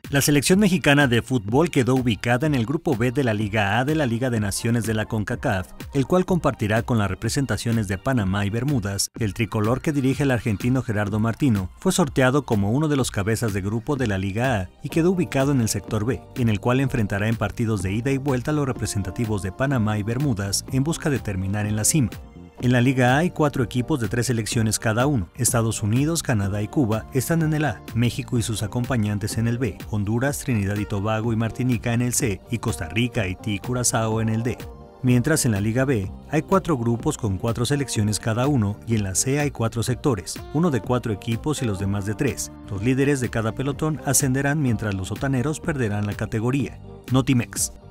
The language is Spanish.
La selección mexicana de fútbol quedó ubicada en el Grupo B de la Liga A de la Liga de Naciones de la CONCACAF, el cual compartirá con las representaciones de Panamá y Bermudas. El tricolor que dirige el argentino Gerardo Martino fue sorteado como uno de los cabezas de grupo de la Liga A y quedó ubicado en el sector B, en el cual enfrentará en partidos de ida y vuelta a los representativos de Panamá y Bermudas en busca de terminar en la cima. En la Liga A hay 4 equipos de 3 selecciones cada uno. Estados Unidos, Canadá y Cuba están en el A, México y sus acompañantes en el B, Honduras, Trinidad y Tobago y Martinica en el C y Costa Rica, Haití y Curazao en el D. Mientras en la Liga B hay 4 grupos con 4 selecciones cada uno y en la C hay 4 sectores, uno de 4 equipos y los demás de 3. Los líderes de cada pelotón ascenderán mientras los sotaneros perderán la categoría. Notimex.